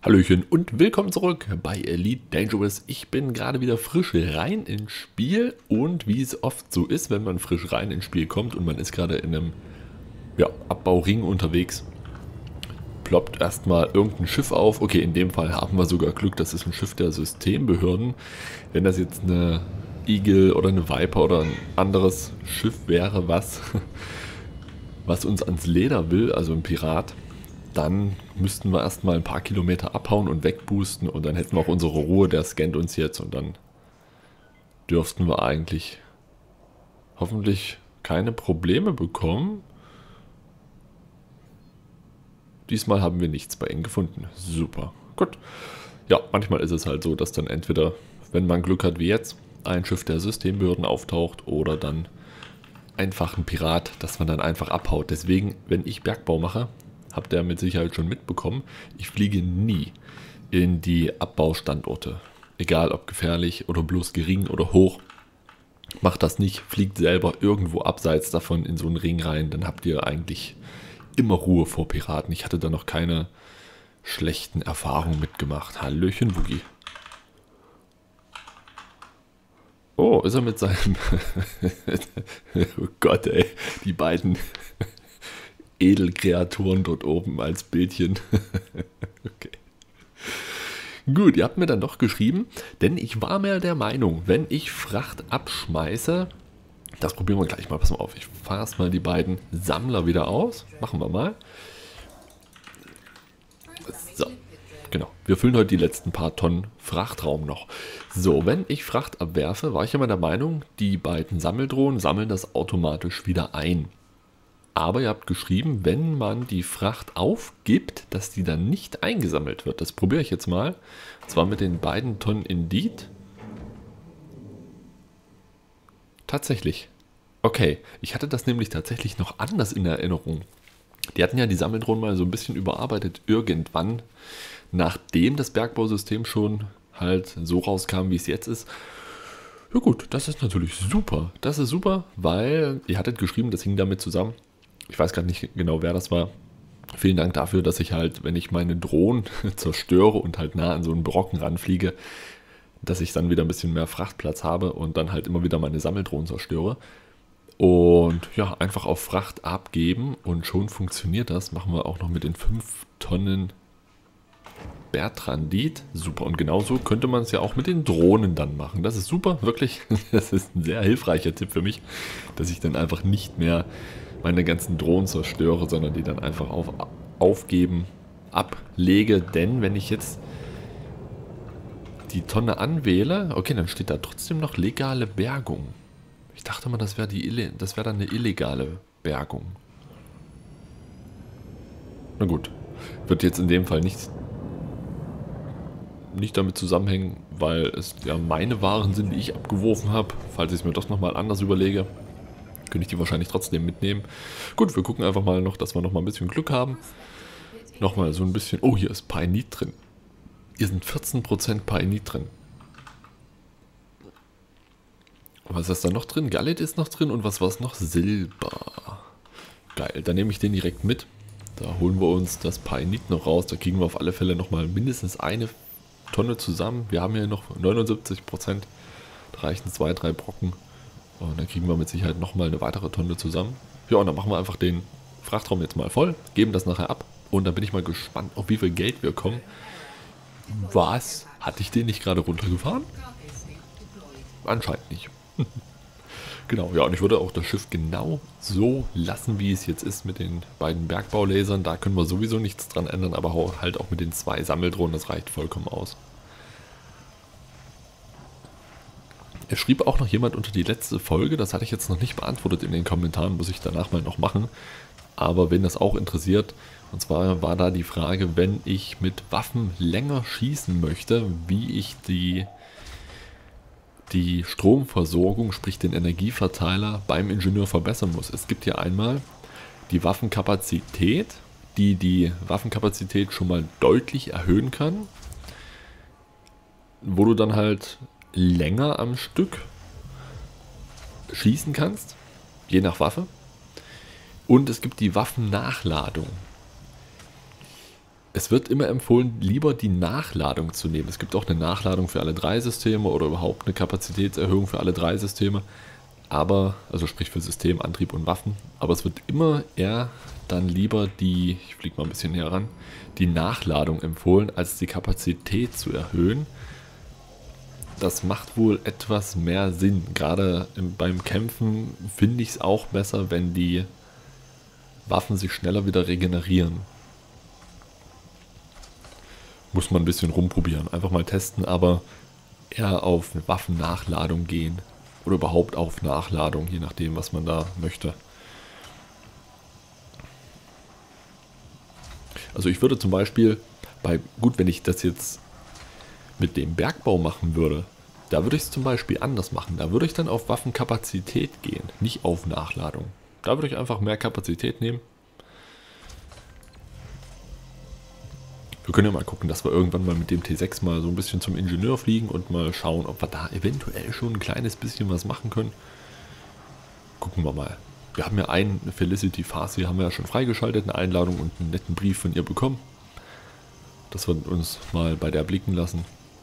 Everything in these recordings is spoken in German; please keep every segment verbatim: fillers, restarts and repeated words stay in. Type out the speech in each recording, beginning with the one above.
Hallöchen und willkommen zurück bei Elite Dangerous. Ich bin gerade wieder frisch rein ins Spiel und wie es oft so ist, wenn man frisch rein ins Spiel kommt und man ist gerade in einem ja, Abbauring unterwegs, ploppt erstmal irgendein Schiff auf. Okay, in dem Fall haben wir sogar Glück, das ist ein Schiff der Systembehörden. Wenn das jetzt eine Eagle oder eine Viper oder ein anderes Schiff wäre, was, was uns ans Leder will, also ein Pirat, dann müssten wir erstmal ein paar Kilometer abhauen und wegboosten und dann hätten wir auch unsere Ruhe, der scannt uns jetzt und dann dürften wir eigentlich hoffentlich keine Probleme bekommen. Diesmal haben wir nichts bei ihm gefunden. Super. Gut. Ja, manchmal ist es halt so, dass dann entweder, wenn man Glück hat wie jetzt, ein Schiff der Systembehörden auftaucht oder dann einfach ein Pirat, dass man dann einfach abhaut. Deswegen, wenn ich Bergbau mache, habt ihr mit Sicherheit schon mitbekommen, ich fliege nie in die Abbaustandorte. Egal ob gefährlich oder bloß gering oder hoch. Macht das nicht, fliegt selber irgendwo abseits davon in so einen Ring rein, dann habt ihr eigentlich immer Ruhe vor Piraten. Ich hatte da noch keine schlechten Erfahrungen mitgemacht. Hallöchen, Boogie. Oh, ist er mit seinem... oh Gott, ey, die beiden... Edelkreaturen dort oben als Bildchen. Okay. Gut, ihr habt mir dann doch geschrieben, denn ich war mir der Meinung, wenn ich Fracht abschmeiße, das probieren wir gleich mal, pass mal auf, ich fahre erstmal die beiden Sammler wieder aus, machen wir mal. So, genau, wir füllen heute die letzten paar Tonnen Frachtraum noch. So, wenn ich Fracht abwerfe, war ich immer der Meinung, die beiden Sammeldrohnen sammeln das automatisch wieder ein. Aber ihr habt geschrieben, wenn man die Fracht aufgibt, dass die dann nicht eingesammelt wird. Das probiere ich jetzt mal. Und zwar mit den beiden Tonnen Indeed. Tatsächlich. Okay, ich hatte das nämlich tatsächlich noch anders in Erinnerung. Die hatten ja die Sammeldrohnen mal so ein bisschen überarbeitet. Irgendwann, nachdem das Bergbausystem schon halt so rauskam, wie es jetzt ist. Ja gut, das ist natürlich super. Das ist super, weil ihr hattet geschrieben, das hing damit zusammen. Ich weiß gerade nicht genau, wer das war. Vielen Dank dafür, dass ich halt, wenn ich meine Drohnen zerstöre und halt nah an so einen Brocken ranfliege, dass ich dann wieder ein bisschen mehr Frachtplatz habe und dann halt immer wieder meine Sammeldrohnen zerstöre. Und ja, einfach auf Fracht abgeben und schon funktioniert das. Machen wir auch noch mit den fünf Tonnen Bertrandit. Super, und genauso könnte man es ja auch mit den Drohnen dann machen. Das ist super, wirklich. Das ist ein sehr hilfreicher Tipp für mich, dass ich dann einfach nicht mehr meine ganzen Drohnen zerstöre, sondern die dann einfach auf aufgeben, ablege. Denn wenn ich jetzt die Tonne anwähle, okay, dann steht da trotzdem noch legale Bergung. Ich dachte mal, das wäre die, das wäre dann eine illegale Bergung. Na gut, wird jetzt in dem Fall nicht, nicht damit zusammenhängen, weil es ja meine Waren sind, die ich abgeworfen habe. Falls ich es mir doch nochmal anders überlege, könnte ich die wahrscheinlich trotzdem mitnehmen. Gut, wir gucken einfach mal noch, dass wir noch mal ein bisschen Glück haben. Nochmal so ein bisschen... Oh, hier ist Painit drin. Hier sind vierzehn Prozent Painit drin. Was ist da noch drin? Gallet ist noch drin und was war es noch? Silber. Geil, dann nehme ich den direkt mit. Da holen wir uns das Painit noch raus. Da kriegen wir auf alle Fälle nochmal mindestens eine Tonne zusammen. Wir haben hier noch neunundsiebzig Prozent. Da reichen zwei, drei Brocken. Und dann kriegen wir mit Sicherheit nochmal eine weitere Tonne zusammen. Ja, und dann machen wir einfach den Frachtraum jetzt mal voll, geben das nachher ab. Und dann bin ich mal gespannt, auf wie viel Geld wir kommen. Was? Hatte ich den nicht gerade runtergefahren? Anscheinend nicht. Genau, ja, und ich würde auch das Schiff genau so lassen, wie es jetzt ist mit den beiden Bergbaulasern. Da können wir sowieso nichts dran ändern, aber halt auch mit den zwei Sammeldrohnen, das reicht vollkommen aus. Es schrieb auch noch jemand unter die letzte Folge, das hatte ich jetzt noch nicht beantwortet in den Kommentaren, muss ich danach mal noch machen. Aber wenn das auch interessiert, und zwar war da die Frage, wenn ich mit Waffen länger schießen möchte, wie ich die, die Stromversorgung, sprich den Energieverteiler beim Ingenieur verbessern muss. Es gibt hier einmal die Waffenkapazität, die die Waffenkapazität schon mal deutlich erhöhen kann, wo du dann halt länger am Stück schießen kannst, je nach Waffe. Und es gibt die Waffennachladung. Es wird immer empfohlen, lieber die Nachladung zu nehmen. Es gibt auch eine Nachladung für alle drei Systeme oder überhaupt eine Kapazitätserhöhung für alle drei Systeme. Aber, also sprich für System, Antrieb und Waffen. Aber es wird immer eher dann lieber die, ich fliege mal ein bisschen näher ran, die Nachladung empfohlen, als die Kapazität zu erhöhen. Das macht wohl etwas mehr Sinn. Gerade im, beim Kämpfen finde ich es auch besser, wenn die Waffen sich schneller wieder regenerieren. Muss man ein bisschen rumprobieren, einfach mal testen, aber eher auf Waffennachladung gehen. Oder überhaupt auf Nachladung, je nachdem, was man da möchte. Also ich würde zum Beispiel, bei gut, wenn ich das jetzt mit dem Bergbau machen würde, da würde ich es zum Beispiel anders machen. Da würde ich dann auf Waffenkapazität gehen, nicht auf Nachladung. Da würde ich einfach mehr Kapazität nehmen. Wir können ja mal gucken, dass wir irgendwann mal mit dem T sechs mal so ein bisschen zum Ingenieur fliegen und mal schauen, ob wir da eventuell schon ein kleines bisschen was machen können. Gucken wir mal. Wir haben ja einen, Felicity Farsi haben wir ja schon freigeschaltet, eine Einladung und einen netten Brief von ihr bekommen. Das wird uns mal bei der blicken lassen.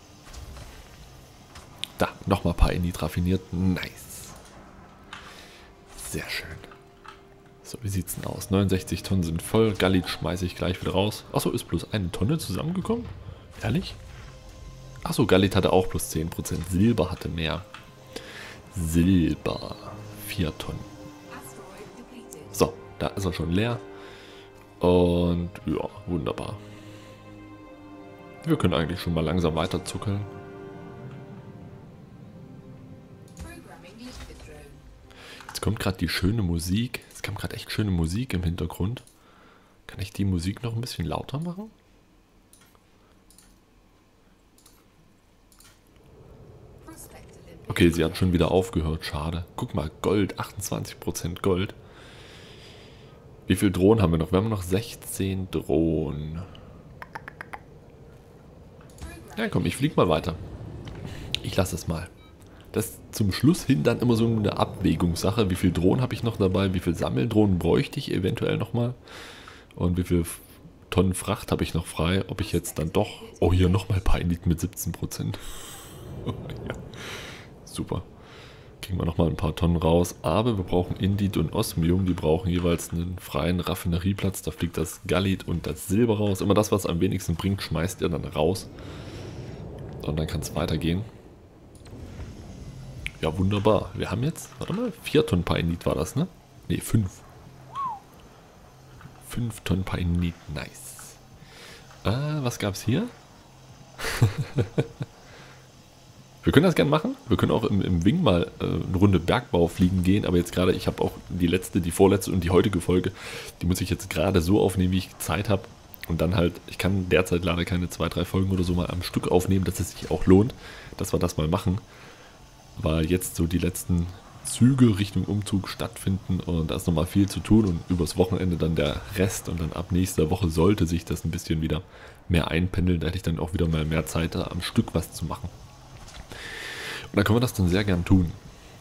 Da, nochmal ein paar Enit raffiniert. Nice. Sehr schön. So, wie sieht's denn aus? neunundsechzig Tonnen sind voll. Gallit schmeiße ich gleich wieder raus. Achso, ist bloß eine Tonne zusammengekommen? Ehrlich? Achso, Gallit hatte auch plus zehn Prozent. Silber hatte mehr. Silber. vier Tonnen. So, da ist er schon leer. Und ja, wunderbar. Wir können eigentlich schon mal langsam weiter zuckeln. Jetzt kommt gerade die schöne Musik. Es kam gerade echt schöne Musik im Hintergrund. Kann ich die Musik noch ein bisschen lauter machen? Okay, sie hat schon wieder aufgehört. Schade. Guck mal, Gold. achtundzwanzig Prozent Gold. Wie viele Drohnen haben wir noch? Wir haben noch sechzehn Drohnen. Ja, komm, ich flieg mal weiter. Ich lasse es mal. Das ist zum Schluss hin dann immer so eine Abwägungssache. Wie viel Drohnen habe ich noch dabei? Wie viel Sammeldrohnen bräuchte ich eventuell nochmal? Und wie viel Tonnen Fracht habe ich noch frei? Ob ich jetzt dann doch... Oh, hier nochmal Peinit mit siebzehn Prozent. Ja, super. Kriegen wir nochmal ein paar Tonnen raus. Aber wir brauchen Indit und Osmium. Die brauchen jeweils einen freien Raffinerieplatz. Da fliegt das Gallit und das Silber raus. Immer das, was am wenigsten bringt, schmeißt ihr dann raus. Und dann kann es weitergehen. Ja, wunderbar. Wir haben jetzt, warte mal, vier Tonnen Peinit war das, ne? Ne, fünf. fünf Tonnen Peinit, nice. Äh, was gab's hier? Wir können das gerne machen. Wir können auch im, im Wing mal äh, eine Runde Bergbau fliegen gehen. Aber jetzt gerade, ich habe auch die letzte, die vorletzte und die heutige Folge, die muss ich jetzt gerade so aufnehmen, wie ich Zeit habe. Und dann halt, ich kann derzeit leider keine zwei, drei Folgen oder so mal am Stück aufnehmen, dass es sich auch lohnt, dass wir das mal machen. Weil jetzt so die letzten Züge Richtung Umzug stattfinden und da ist nochmal viel zu tun und übers Wochenende dann der Rest und dann ab nächster Woche sollte sich das ein bisschen wieder mehr einpendeln. Da hätte ich dann auch wieder mal mehr Zeit, da am Stück was zu machen. Und dann können wir das dann sehr gern tun.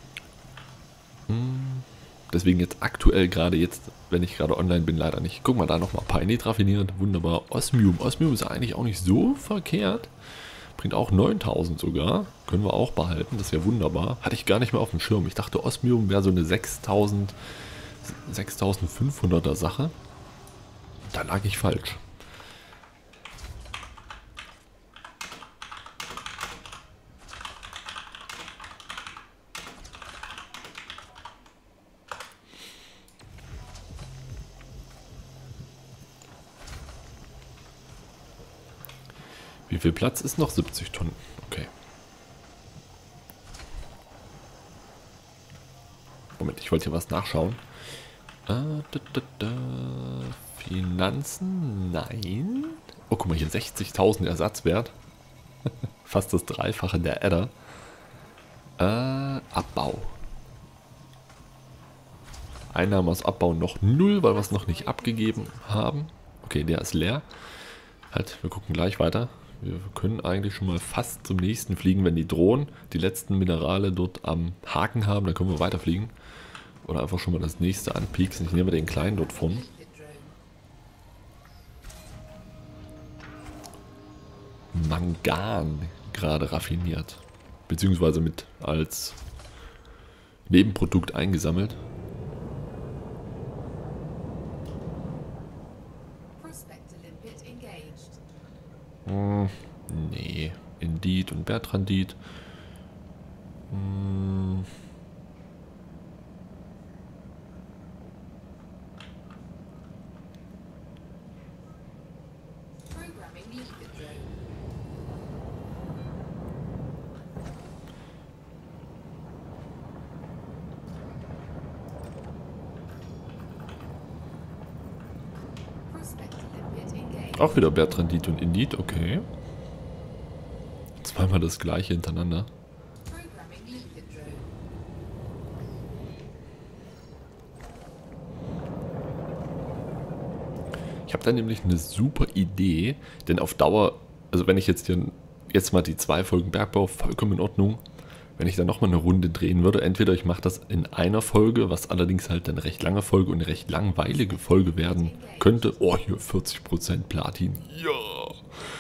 Deswegen jetzt aktuell gerade jetzt, wenn ich gerade online bin, leider nicht. Guck mal, da nochmal Peinit raffiniert, wunderbar. Osmium, Osmium ist eigentlich auch nicht so verkehrt. Bringt auch neuntausend sogar. Können wir auch behalten. Das ist ja wunderbar. Hatte ich gar nicht mehr auf dem Schirm. Ich dachte, Osmium wäre so eine sechstausend, sechstausendfünfhunderter Sache. Da lag ich falsch. Wie viel Platz ist noch? siebzig Tonnen. Okay. Moment, ich wollte hier was nachschauen. Äh, da, da, da. Finanzen? Nein. Oh, guck mal hier, sechzigtausend Ersatzwert. Fast das Dreifache der Adder. Äh, Abbau. Einnahmen aus Abbau noch null, weil wir es noch nicht abgegeben haben. Okay, der ist leer. Halt, wir gucken gleich weiter. Wir können eigentlich schon mal fast zum nächsten fliegen, wenn die Drohnen die letzten Minerale dort am Haken haben, dann können wir weiterfliegen. Oder einfach schon mal das nächste anpieksen. Ich nehme den kleinen dort von. Mangan gerade raffiniert. Beziehungsweise mit als Nebenprodukt eingesammelt. Hm, nee. Indeed und Bertrandit. Hm. Auch wieder Bertrandit und Indeed, okay. Zweimal das gleiche hintereinander. Ich habe da nämlich eine super Idee, denn auf Dauer, also wenn ich jetzt hier jetzt mal die zwei Folgen Bergbau, vollkommen in Ordnung. Wenn ich dann nochmal eine Runde drehen würde, entweder ich mache das in einer Folge, was allerdings halt eine recht lange Folge und eine recht langweilige Folge werden könnte. Oh, hier vierzig Prozent Platin. Ja.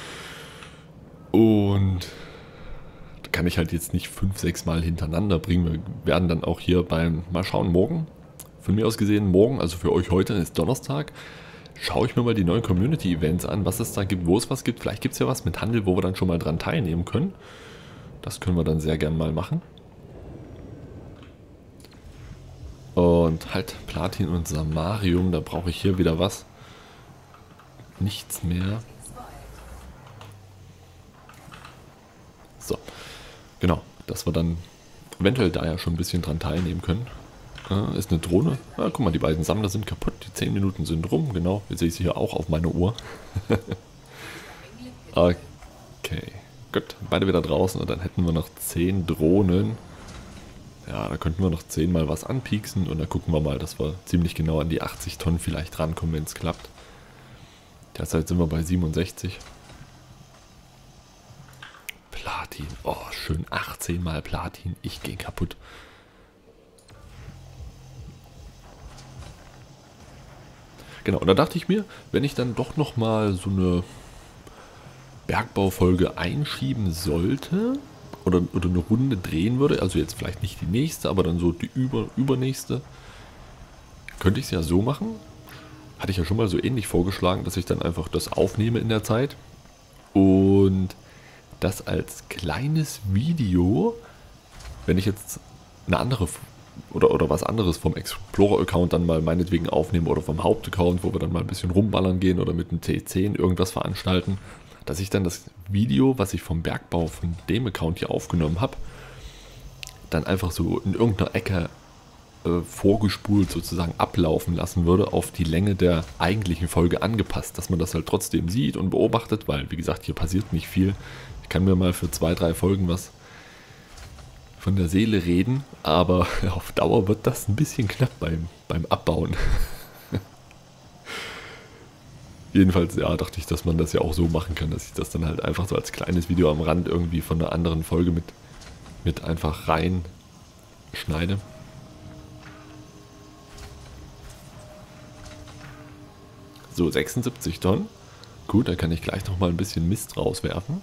Und da kann ich halt jetzt nicht fünf, sechs Mal hintereinander bringen. Wir werden dann auch hier beim, mal schauen, morgen, von mir aus gesehen morgen, also für euch heute ist Donnerstag, schaue ich mir mal die neuen Community-Events an, was es da gibt, wo es was gibt. Vielleicht gibt es ja was mit Handel, wo wir dann schon mal dran teilnehmen können. Das können wir dann sehr gern mal machen. Und halt Platin und Samarium, da brauche ich hier wieder was. Nichts mehr. So, genau, dass wir dann eventuell da ja schon ein bisschen dran teilnehmen können. Äh, ist eine Drohne. Ah, guck mal, die beiden Sammler sind kaputt. Die zehn Minuten sind rum, genau. Jetzt sehe ich sie hier auch auf meiner Uhr. Okay. Gut, beide wieder draußen und dann hätten wir noch zehn Drohnen. Ja, da könnten wir noch zehn mal was anpieksen und dann gucken wir mal, dass wir ziemlich genau an die achtzig Tonnen vielleicht rankommen, wenn es klappt. Derzeit sind wir bei siebenundsechzig. Platin, oh schön, achtzehn mal Platin, ich gehe kaputt. Genau, und da dachte ich mir, wenn ich dann doch nochmal so eine Bergbaufolge einschieben sollte oder, oder eine Runde drehen würde, also jetzt vielleicht nicht die nächste, aber dann so die über, übernächste, könnte ich es ja so machen. Hatte ich ja schon mal so ähnlich vorgeschlagen, dass ich dann einfach das aufnehme in der Zeit und das als kleines Video, wenn ich jetzt eine andere oder, oder was anderes vom Explorer-Account dann mal meinetwegen aufnehme oder vom Hauptaccount, wo wir dann mal ein bisschen rumballern gehen oder mit dem T zehn irgendwas veranstalten, dass ich dann das Video, was ich vom Bergbau von dem Account hier aufgenommen habe, dann einfach so in irgendeiner Ecke äh, vorgespult sozusagen ablaufen lassen würde, auf die Länge der eigentlichen Folge angepasst, dass man das halt trotzdem sieht und beobachtet, weil, wie gesagt, hier passiert nicht viel. Ich kann mir mal für zwei, drei Folgen was von der Seele reden, aber auf Dauer wird das ein bisschen knapp beim, beim Abbauen. Jedenfalls, ja, dachte ich, dass man das ja auch so machen kann, dass ich das dann halt einfach so als kleines Video am Rand irgendwie von einer anderen Folge mit, mit einfach rein schneide. So, sechsundsiebzig Tonnen. Gut, da kann ich gleich noch mal ein bisschen Mist rauswerfen.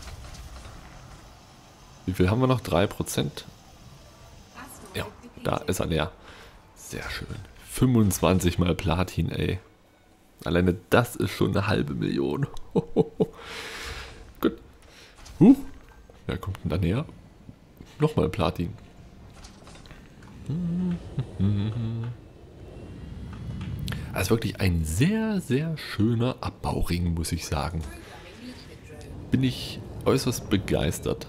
Wie viel haben wir noch? drei Prozent. Ja, da ist er leer. Sehr schön. fünfundzwanzig mal Platin, ey. Alleine das ist schon eine halbe Million. Gut. Huch. Wer kommt denn da näher? Nochmal Platin. Also wirklich ein sehr, sehr schöner Abbauring, muss ich sagen. Bin ich äußerst begeistert.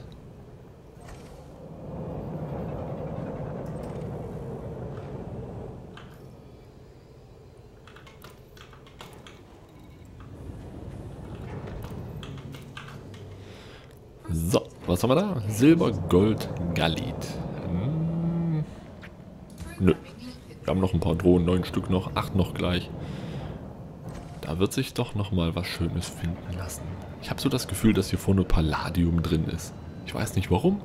So, was haben wir da? Silber, Gold, Galit. Hm. Nö. Wir haben noch ein paar Drohnen, neun Stück noch, acht noch gleich. Da wird sich doch noch mal was Schönes finden lassen. Ich habe so das Gefühl, dass hier vorne Palladium drin ist. Ich weiß nicht warum.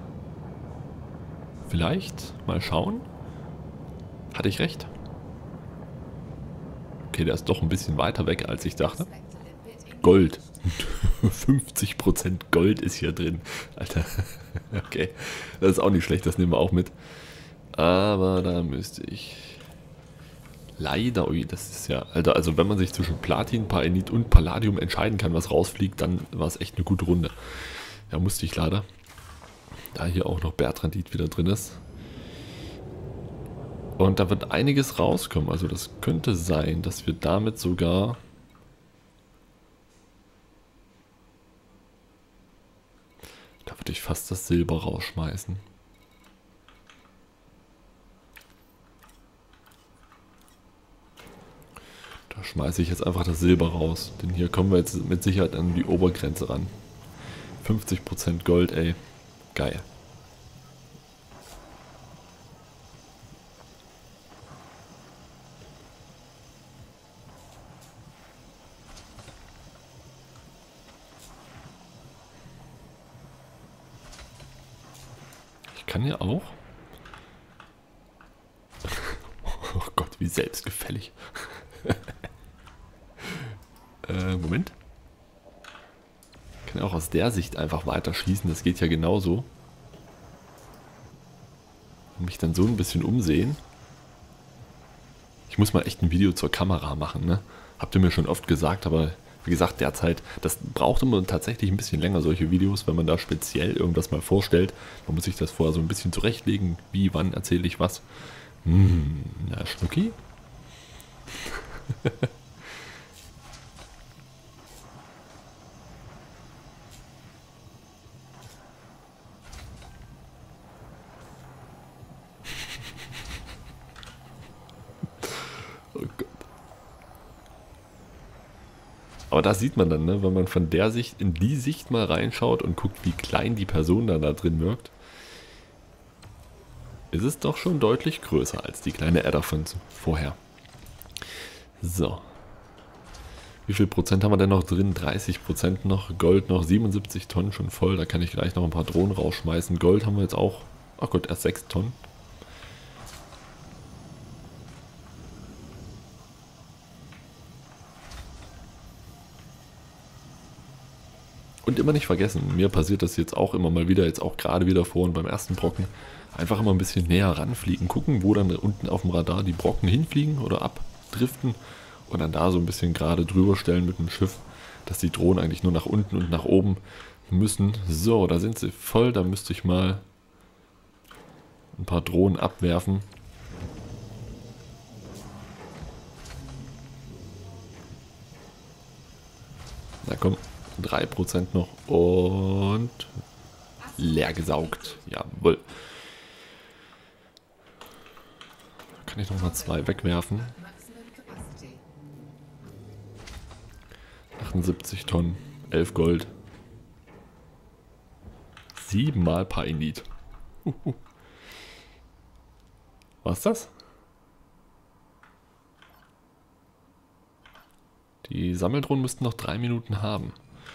Vielleicht mal schauen. Hatte ich recht? Okay, der ist doch ein bisschen weiter weg, als ich dachte. Gold. fünfzig Prozent Gold ist hier drin. Alter. Okay. Das ist auch nicht schlecht, das nehmen wir auch mit. Aber da müsste ich... Leider, ui, das ist ja... Alter, also wenn man sich zwischen Platin, Paenit und Palladium entscheiden kann, was rausfliegt, dann war es echt eine gute Runde. Ja, musste ich leider. Da hier auch noch Bertrandit wieder drin ist. Und da wird einiges rauskommen. Also das könnte sein, dass wir damit sogar... Da würde ich fast das Silber rausschmeißen. Da schmeiße ich jetzt einfach das Silber raus. Denn hier kommen wir jetzt mit Sicherheit an die Obergrenze ran. fünfzig Prozent Gold, ey. Geil. Ich kann ja auch... Oh Gott, wie selbstgefällig. äh, Moment. Ich kann auch aus der Sicht einfach weiter schießen, das geht ja genauso. Und mich dann so ein bisschen umsehen. Ich muss mal echt ein Video zur Kamera machen, ne? Habt ihr mir schon oft gesagt, aber wie gesagt, derzeit, das braucht immer tatsächlich ein bisschen länger, solche Videos, wenn man da speziell irgendwas mal vorstellt. Man muss sich das vorher so ein bisschen zurechtlegen, wie, wann erzähle ich was. Hm, na, Schnucki? Oh Gott. Aber da sieht man dann, ne, wenn man von der Sicht in die Sicht mal reinschaut und guckt, wie klein die Person dann da drin wirkt, ist es doch schon deutlich größer als die kleine Adder von vorher. So. Wie viel Prozent haben wir denn noch drin? dreißig Prozent noch. Gold noch siebenundsiebzig Tonnen schon voll. Da kann ich gleich noch ein paar Drohnen rausschmeißen. Gold haben wir jetzt auch. Ach Gott, erst sechs Tonnen. Und immer nicht vergessen, mir passiert das jetzt auch immer mal wieder, jetzt auch gerade wieder vorhin beim ersten Brocken, einfach immer ein bisschen näher ranfliegen, gucken, wo dann unten auf dem Radar die Brocken hinfliegen oder abdriften und dann da so ein bisschen gerade drüber stellen mit dem Schiff, dass die Drohnen eigentlich nur nach unten und nach oben müssen. So, da sind sie voll, da müsste ich mal ein paar Drohnen abwerfen. Na komm. drei Prozent noch und leer gesaugt. Jawohl. Kann ich noch mal zwei wegwerfen. achtundsiebzig Tonnen, elf Gold. Siebenmal Paenit. Uhu. Was ist das? Die Sammeldrohnen müssten noch drei Minuten haben.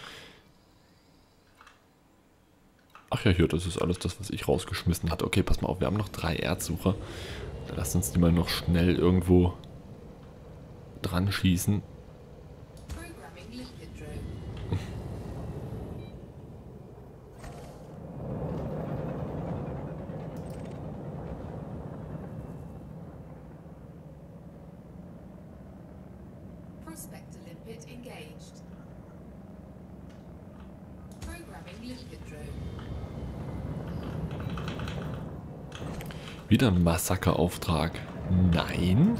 Ach ja, hier, das ist alles das, was ich rausgeschmissen hatte. Okay, pass mal auf, wir haben noch drei Erzsucher. Dann lasst uns die mal noch schnell irgendwo dran schießen. Wieder ein Massakerauftrag. Nein.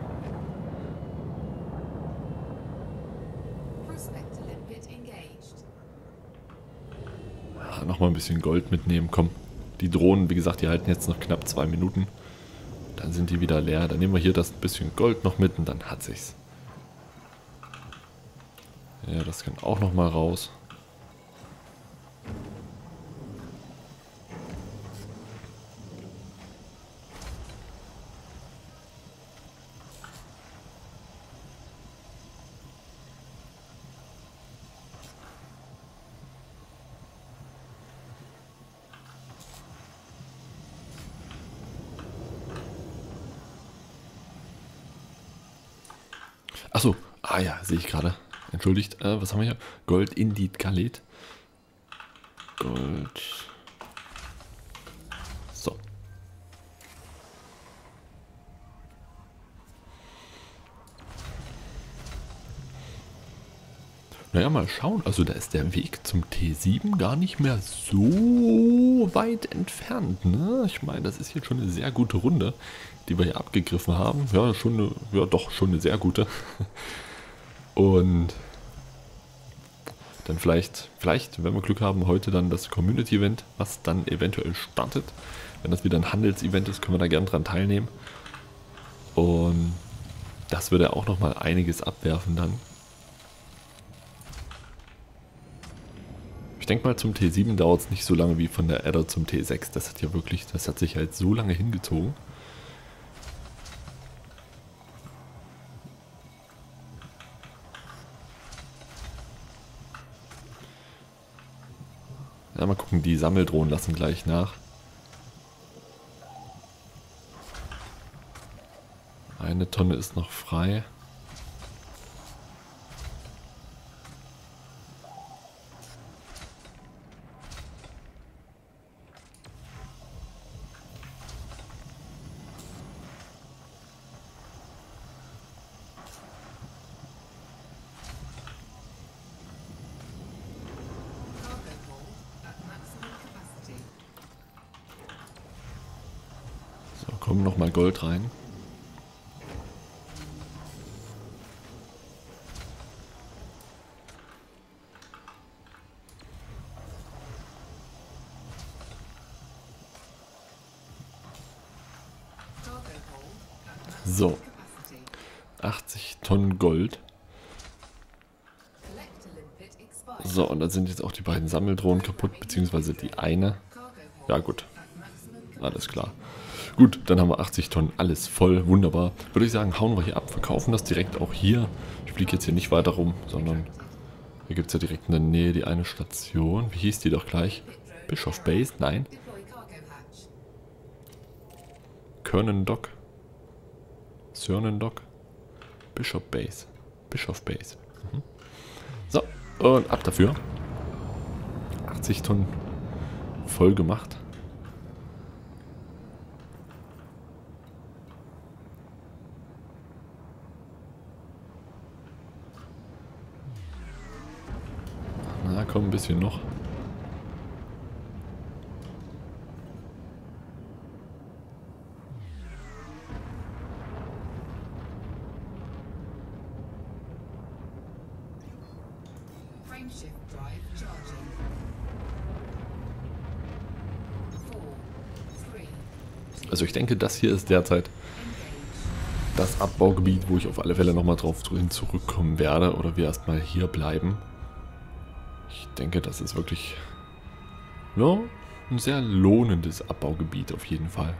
Ah, nochmal ein bisschen Gold mitnehmen. Komm. Die Drohnen, wie gesagt, die halten jetzt noch knapp zwei Minuten. Dann sind die wieder leer. Dann nehmen wir hier das bisschen Gold noch mit und dann hat sich's. Ja, das kann auch nochmal raus. Achso, ah ja, sehe ich gerade. Entschuldigt, äh, was haben wir hier? Gold Indit Galit. Gold. So. Naja, mal schauen. Also da ist der Weg zum T sieben gar nicht mehr so weit entfernt. Ne? Ich meine, das ist jetzt schon eine sehr gute Runde, die wir hier abgegriffen haben. Ja, schon eine, ja doch, schon eine sehr gute. Und dann vielleicht, vielleicht, wenn wir Glück haben, heute dann das Community-Event, was dann eventuell startet. Wenn das wieder ein Handels-Event ist, können wir da gerne dran teilnehmen. Und das würde auch nochmal einiges abwerfen dann. Ich denke mal, zum T sieben dauert es nicht so lange wie von der Adder zum T sechs. Das hat ja wirklich, das hat sich halt so lange hingezogen. Ja, mal gucken, die Sammeldrohnen lassen gleich nach. Eine Tonne ist noch frei. So, kommen noch mal Gold rein. So, achtzig Tonnen Gold. So, und dann sind jetzt auch die beiden Sammeldrohnen kaputt, beziehungsweise die eine. Ja gut, alles klar. Gut, dann haben wir achtzig Tonnen, alles voll, wunderbar. Würde ich sagen, hauen wir hier ab, verkaufen das direkt auch hier. Ich fliege jetzt hier nicht weiter rum, sondern hier gibt es ja direkt in der Nähe die eine Station. Wie hieß die doch gleich? Bischof Base? Nein. Kernan Dock. Cernan Dock. Bischof Base. Bischof Base. Mhm. So, und ab dafür. achtzig Tonnen voll gemacht. Na komm, ein bisschen noch. Also ich denke, das hier ist derzeit das Abbaugebiet, wo ich auf alle Fälle nochmal drauf zurückkommen werde. Oder wir erstmal hier bleiben. Ich denke, das ist wirklich ja, ein sehr lohnendes Abbaugebiet auf jeden Fall.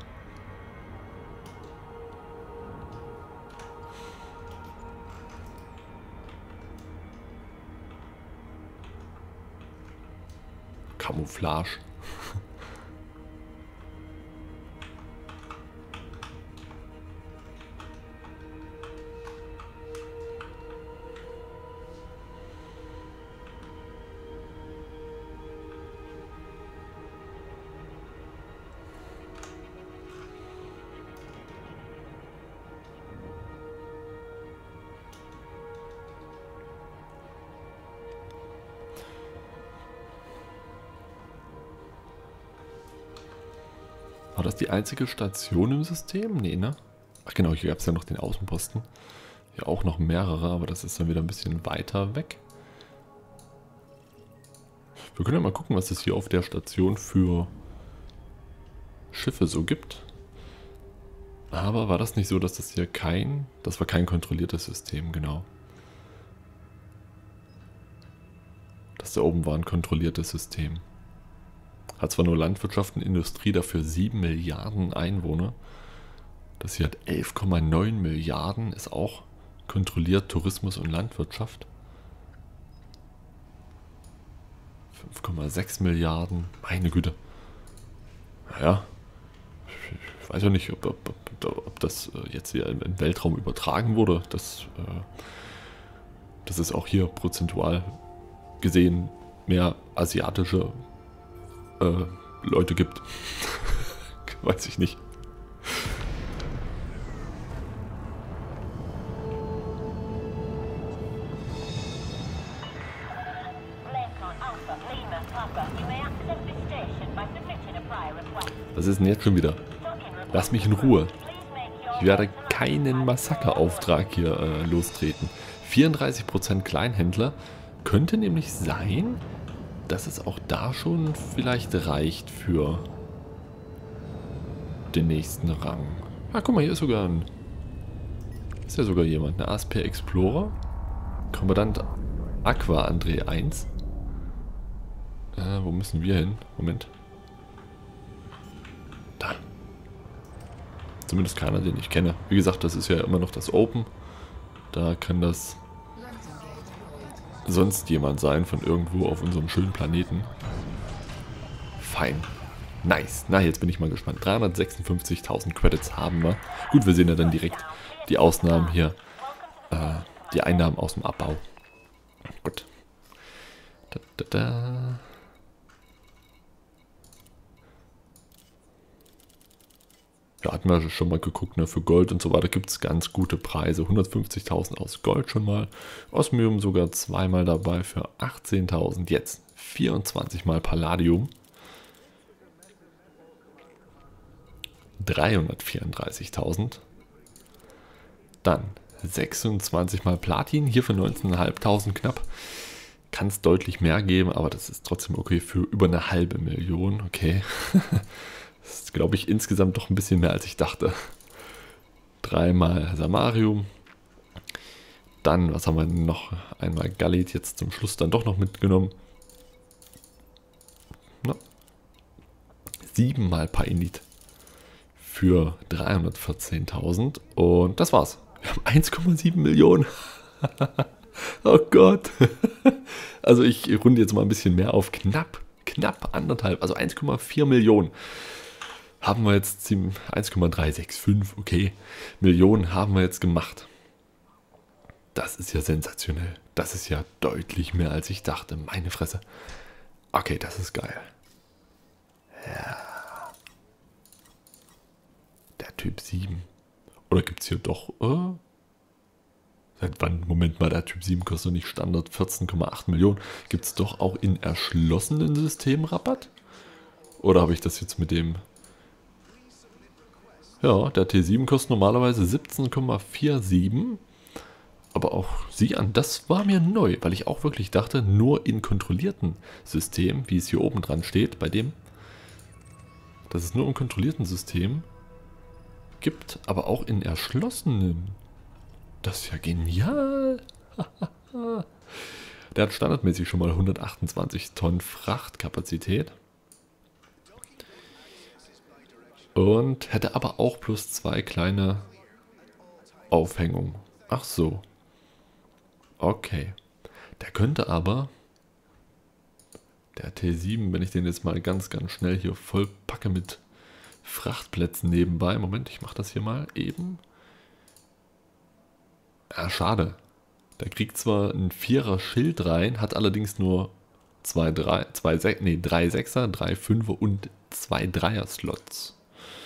Camouflage. War das die einzige Station im System? Nee, ne? Ach genau, hier gab es ja noch den Außenposten. Hier auch noch mehrere, aber das ist dann wieder ein bisschen weiter weg. Wir können ja mal gucken, was es hier auf der Station für Schiffe so gibt. Aber war das nicht so, dass das hier kein... Das war kein kontrolliertes System, genau. Das da oben war ein kontrolliertes System. Hat zwar nur Landwirtschaft und Industrie, dafür sieben Milliarden Einwohner. Das hier hat elf Komma neun Milliarden, ist auch kontrolliert Tourismus und Landwirtschaft. fünf Komma sechs Milliarden, meine Güte. Naja, ich weiß ja nicht, ob, ob, ob, ob das jetzt hier im Weltraum übertragen wurde. Das äh, dass es auch hier prozentual gesehen mehr asiatische äh, Leute gibt. Weiß ich nicht. Was ist denn jetzt schon wieder? Lass mich in Ruhe. Ich werde keinen Massakerauftrag hier äh, lostreten. vierunddreißig Prozent Kleinhändler. Könnte nämlich sein, dass es auch da schon vielleicht reicht für den nächsten Rang. Ah, guck mal, hier ist sogar ein... Ist ja sogar jemand. Eine A S P Explorer. Kommandant Aqua André eins. Äh, wo müssen wir hin? Moment. Da. Zumindest keiner, den ich kenne. Wie gesagt, das ist ja immer noch das Open. Da kann das sonst jemand sein von irgendwo auf unserem schönen Planeten. Fein. Nice. Na, jetzt bin ich mal gespannt. dreihundertsechsundfünfzigtausend Credits haben wir. Gut, wir sehen ja dann direkt die Ausnahmen hier. Äh, die Einnahmen aus dem Abbau. Gut. Da, da, da. Ja, hatten wir schon mal geguckt, ne? Für Gold und so weiter gibt es ganz gute Preise. hundertfünfzigtausend aus Gold schon mal. Osmium sogar zweimal dabei für achtzehntausend. Jetzt vierundzwanzig mal Palladium. dreihundertvierunddreißigtausend. Dann sechsundzwanzig mal Platin. Hier für neunzehntausendfünfhundert knapp. Kann es deutlich mehr geben, aber das ist trotzdem okay für über eine halbe Million. Okay. Das ist, glaube ich, insgesamt doch ein bisschen mehr, als ich dachte. Dreimal Samarium. Dann, was haben wir denn noch? Einmal Galit, jetzt zum Schluss dann doch noch mitgenommen. Na. Siebenmal Painit für dreihundertvierzehntausend. Und das war's. Wir haben eins Komma sieben Millionen. Oh Gott. Also ich runde jetzt mal ein bisschen mehr auf. Knapp, knapp anderthalb, also eins Komma vier Millionen. Haben wir jetzt eins Komma drei sechs fünf, okay, Millionen haben wir jetzt gemacht. Das ist ja sensationell. Das ist ja deutlich mehr, als ich dachte. Meine Fresse. Okay, das ist geil. Ja. Der Typ sieben. Oder gibt es hier doch... Äh, seit wann? Moment mal, der Typ sieben kostet nicht Standard vierzehn Komma acht Millionen. Gibt es doch auch in erschlossenen Systemen Rabatt? Oder habe ich das jetzt mit dem... Ja, der T sieben kostet normalerweise siebzehn Komma siebenundvierzig. Aber auch sieh an, das war mir neu, weil ich auch wirklich dachte, nur in kontrollierten Systemen, wie es hier oben dran steht, bei dem, dass es nur im kontrollierten System gibt, aber auch in erschlossenen. Das ist ja genial. Der hat standardmäßig schon mal hundertachtundzwanzig Tonnen Frachtkapazität. Und hätte aber auch plus zwei kleine Aufhängungen. Ach so. Okay. Der könnte aber, der T sieben, wenn ich den jetzt mal ganz, ganz schnell hier voll packe mit Frachtplätzen nebenbei. Moment, ich mache das hier mal eben. Ah, schade. Der kriegt zwar ein Vierer Schild rein, hat allerdings nur zwei, drei, zwei, nee, drei Sechser, drei Fünfer und zwei Dreier Slots.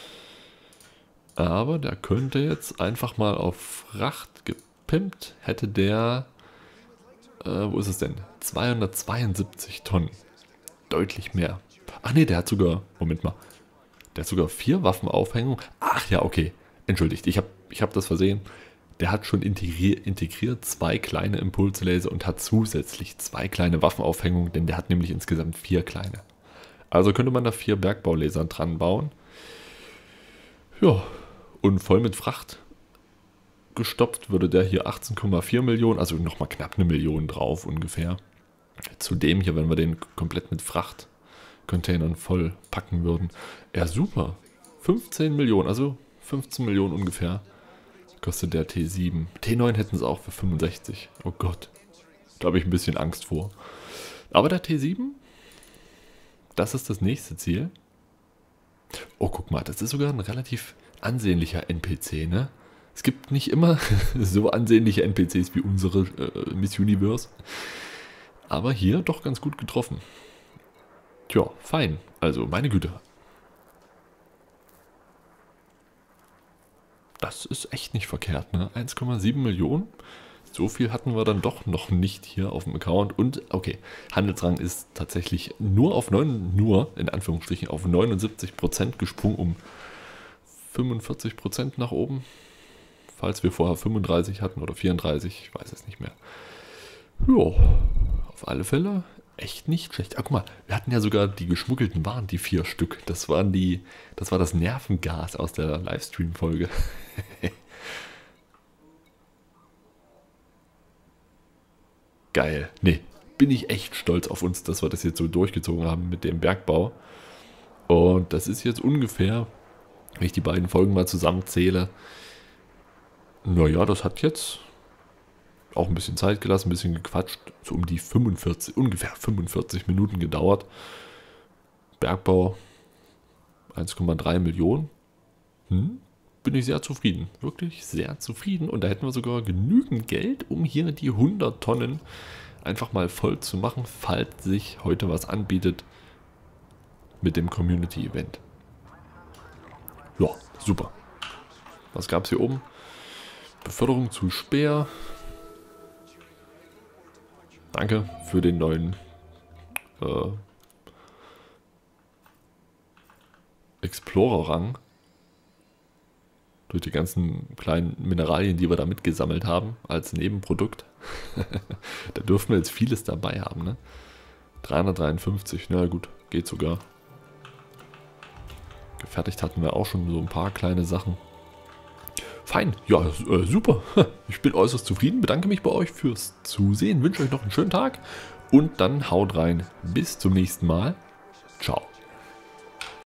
Aber der könnte jetzt einfach mal auf Fracht gepimpt, hätte der, äh, wo ist es denn? zweihundertzweiundsiebzig Tonnen. Deutlich mehr. Ach nee, der hat sogar, Moment mal, der hat sogar vier Waffenaufhängungen. Ach ja, okay, entschuldigt, ich habe ich hab das versehen. Der hat schon integriert, integriert zwei kleine Impulslaser und hat zusätzlich zwei kleine Waffenaufhängungen, denn der hat nämlich insgesamt vier kleine. Also könnte man da vier Bergbaulaser dran bauen. Ja, und voll mit Fracht gestopft würde der hier achtzehn Komma vier Millionen, also nochmal knapp eine Million drauf ungefähr. Zudem hier, wenn wir den komplett mit Frachtcontainern voll packen würden. Ja, super. fünfzehn Millionen, also fünfzehn Millionen ungefähr kostet der T sieben. T neun hätten sie auch für fünfundsechzig. Oh Gott. Da habe ich ein bisschen Angst vor. Aber der T sieben, das ist das nächste Ziel. Oh, guck mal, das ist sogar ein relativ ansehnlicher N P C, ne? Es gibt nicht immer so ansehnliche N P Cs wie unsere äh, Miss Universe. Aber hier doch ganz gut getroffen. Tja, fein. Also, meine Güte. Das ist echt nicht verkehrt, ne? eins Komma sieben Millionen. So viel hatten wir dann doch noch nicht hier auf dem Account. Und, okay, Handelsrang ist tatsächlich nur auf neun, nur, in Anführungsstrichen, auf neunundsiebzig Prozent gesprungen, um fünfundvierzig Prozent nach oben. Falls wir vorher fünfunddreißig hatten oder vierunddreißig, ich weiß es nicht mehr. Ja, auf alle Fälle echt nicht schlecht. Ah, guck mal, wir hatten ja sogar die geschmuggelten Waren, die vier Stück. Das waren die, das war das Nervengas aus der Livestream-Folge. Geil. Nee, bin ich echt stolz auf uns, dass wir das jetzt so durchgezogen haben mit dem Bergbau. Und das ist jetzt ungefähr, wenn ich die beiden Folgen mal zusammenzähle, naja, das hat jetzt auch ein bisschen Zeit gelassen, ein bisschen gequatscht, so um die fünfundvierzig, ungefähr fünfundvierzig Minuten gedauert. Bergbau eins Komma drei Millionen. Hm? Bin ich sehr zufrieden, wirklich sehr zufrieden. Und da hätten wir sogar genügend Geld, um hier die hundert Tonnen einfach mal voll zu machen, falls sich heute was anbietet mit dem Community-Event. Ja, super. Was gab es hier oben? Beförderung zu Speer. Danke für den neuen äh, Explorer-Rang. Durch die ganzen kleinen Mineralien, die wir da mitgesammelt haben, als Nebenprodukt. Da dürfen wir jetzt vieles dabei haben, ne? dreihundertdreiundfünfzig, na gut, geht sogar. Gefertigt hatten wir auch schon so ein paar kleine Sachen. Fein, ja, äh, super. Ich bin äußerst zufrieden, bedanke mich bei euch fürs Zusehen, wünsche euch noch einen schönen Tag und dann haut rein. Bis zum nächsten Mal. Ciao.